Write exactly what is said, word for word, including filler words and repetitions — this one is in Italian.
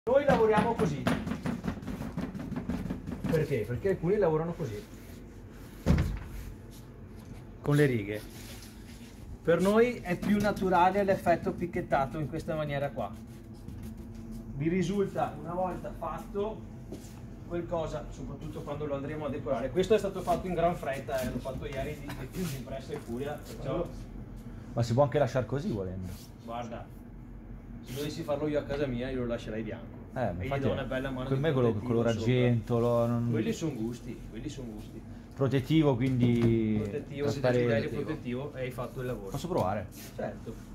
Noi lavoriamo così. Perché? Perché alcuni lavorano così, con le righe. Per noi è più naturale l'effetto picchettato in questa maniera qua. Vi risulta, una volta fatto, qualcosa, soprattutto quando lo andremo a decorare. Questo è stato fatto in gran fretta, eh, l'ho fatto ieri di, di, di impressa e furia, perciò... Ma si può anche lasciare così volendo. Guarda, se dovessi farlo io a casa mia io lo lascerei bianco. Eh, e gli do una bella mano per di me quello protettivo color sopra. argento, lo, non... Quelli sono gusti, quelli sono gusti. Protettivo, quindi Protettivo, se trasparente. devi protettivo e hai fatto il lavoro. Posso provare? Certo.